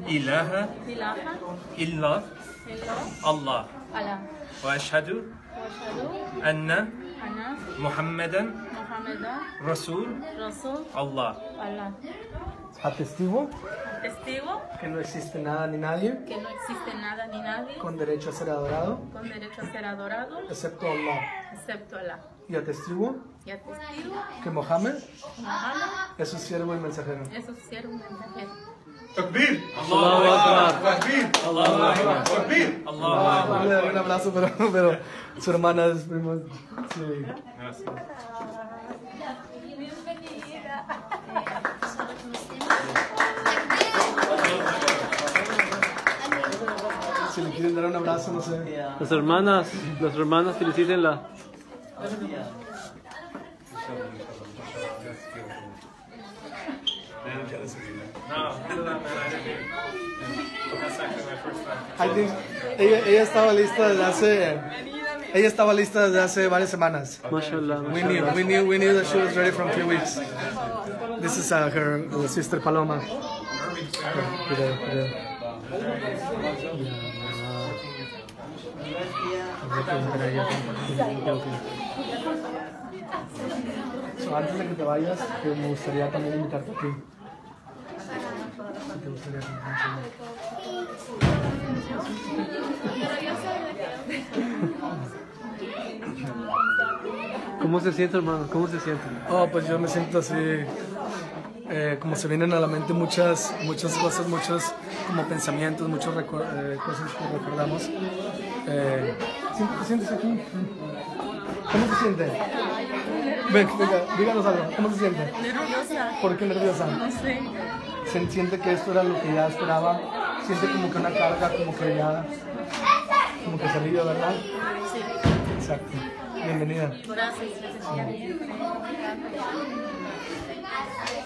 ilaha illallah Allah wa ashhadu anna Muhammadan Rasul Allah. Atestigo que no existe nada ni nadie con derecho a ser adorado excepto Allah. Y atestigo que Mohammed es su siervo y mensajero. Takbir. Allahu Akbar. Takbir. Allahu Akbar. Takbir. Allahu Akbar. Le doy un abrazo, pero su hermana es primo. Sí. Si le quieren dar un abrazo, no sé. Las hermanas, felicítenla. Ella estaba lista desde hace varias semanas. Mashallah. We knew that she was ready from a few weeks. This is her sister Paloma. So, antes de que te vayas, me gustaría también invitarte aquí. ¿Te gustaría ¿Cómo se siente, hermano? ¿Cómo se siente? Oh, pues yo me siento así, como se vienen a la mente muchas cosas, muchos como pensamientos, muchas cosas que recordamos. ¿Sientes aquí? ¿Cómo se siente? Venga, díganos algo. ¿Cómo se siente? Nerviosa. ¿Por qué nerviosa? No sé. ¿Se siente que esto era lo que ya esperaba? ¿Siente como que una carga, como que ya, como que se alivia, verdad? Sí. Exacto. Bienvenida. Gracias.